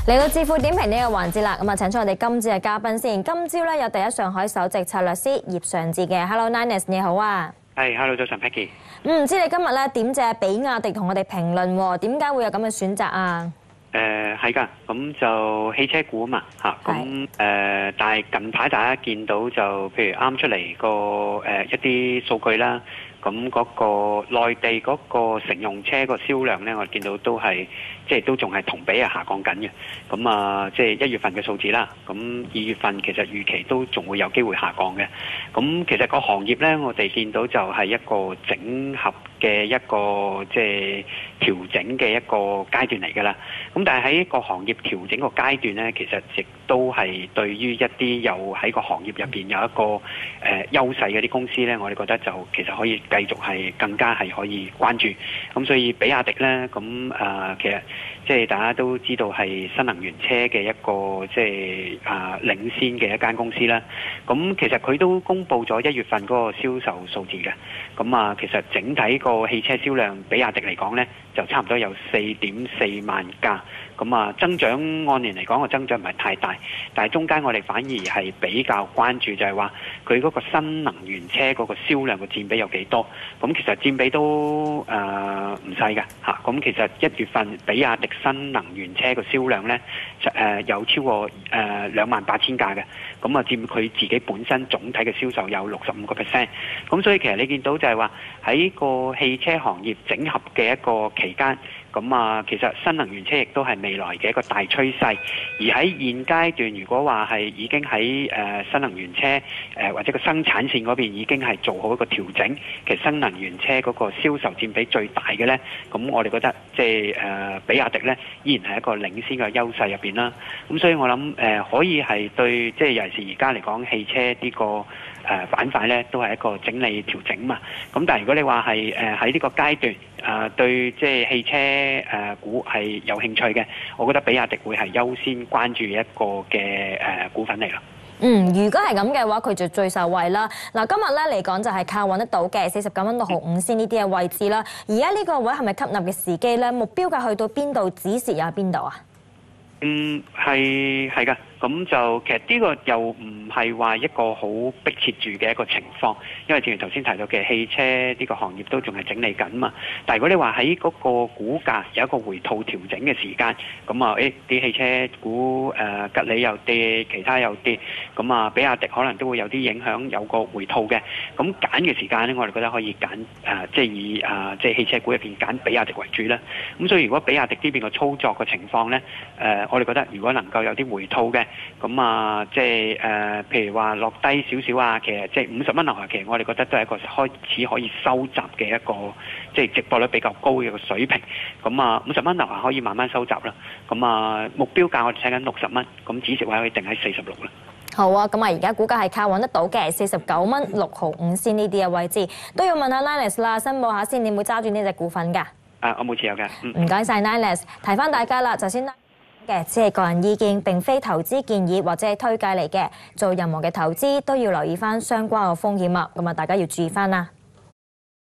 嚟到致富點評呢個環節啦，咁啊請出我哋今朝嘅嘉賓先。今朝咧有第一上海首席策略師葉尚志嘅 ，Hello Linus 你好啊。 係，Hello 早晨 Peggy。 唔知你今日咧點謝比亞迪同我哋評論喎？點解會有咁嘅選擇啊？ 係㗎，咁就汽車股啊嘛嚇，咁但係近排大家見到就譬如啱出嚟個一啲數據啦。咁嗰個內地嗰個乘用車個銷量咧，我見到都係即係都仲係同比係下降緊嘅。咁啊，即係1月份嘅數字啦。咁2月份其實預期都仲會有機會下降嘅。咁其實個行業咧，我哋見到就係一個整合嘅一個即係調整嘅一個階段嚟㗎啦。咁但係喺一個行業調整個階段咧，其實亦都係對於一啲有喺個行業入邊有一個優勢嘅啲公司咧，我哋覺得就其實可以繼續係更加係可以關注。咁所以比亞迪咧，咁其實即係大家都知道係新能源車嘅一個即係領先嘅一間公司啦。咁其實佢都公布咗1月份嗰個銷售數字嘅。咁其實整體個汽車銷量，比亞迪嚟講咧，就差唔多有4.4萬架。咁增長按年嚟講個增長唔係太大，但係中間我哋反而係比較關注就係話佢嗰個新能源車嗰個銷量嘅佔比有幾多？咁其實佔比都唔細㗎嚇。咁其實1月份比亞迪新能源車個銷量咧，有超過28,000架嘅。咁佔佢自己本身總體嘅銷售有65%。咁所以其實你見到就係話喺個汽車行業整合嘅一個期間。其實新能源車亦都係未來嘅一個大趨勢，而喺現階段，如果話係已經喺新能源車或者個生產線嗰邊已經係做好一個調整，其實新能源車嗰個銷售佔比最大嘅呢，咁我哋覺得即係比亞迪呢依然係一個領先嘅優勢入邊啦。咁所以我諗可以係對即係尤其是而家嚟講汽車呢個板塊呢都係一個整理調整嘛。咁但係如果你話係喺呢個階段對即係汽車股係有興趣嘅，我覺得比亞迪會係優先關注一個嘅股份嚟啦。 如果係咁嘅話，佢就最受惠啦。嗱，今日咧嚟講就係靠揾得到嘅49.65先呢啲嘅位置啦。而家呢個位係咪吸納嘅時機咧？目標價去到邊度？止蝕又喺邊度啊？ 係㗎。咁就其實呢個又唔係話一個好迫切住嘅一個情況，因為正如頭先提到嘅汽車呢個行業都仲係整理緊嘛。但係如果你話喺嗰個股價有一個回吐調整嘅時間，咁啲汽車股吉利又跌，其他又跌，咁比亞迪可能都會有啲影響，有個回吐嘅。咁揀嘅時間呢，我哋覺得可以揀即係以即係汽車股入邊揀比亞迪為主啦。咁所以如果比亞迪呢邊個操作嘅情況呢，我哋覺得如果能夠有啲回吐嘅。咁即係譬如話落低少少啊，其實即係50蚊樓下，其實我哋覺得都係一個開始可以收集嘅一個即係值博率比較高嘅一個水平。咁50蚊樓下可以慢慢收集啦。咁目標價我哋睇緊60蚊，咁止蝕位可以定喺46啦。 好啊，咁而家股價係靠揾得到嘅49.65先呢啲嘅位置，都要問下 Linus 啦，申報下先，你會揸住呢隻股份㗎？ 我冇持有嘅。 唔該晒 Linus， 提翻大家啦，就先嘅只係個人意見，並非投資建議或者係推介嚟嘅。做任何嘅投資都要留意翻相關嘅風險啊，咁大家要注意翻啦。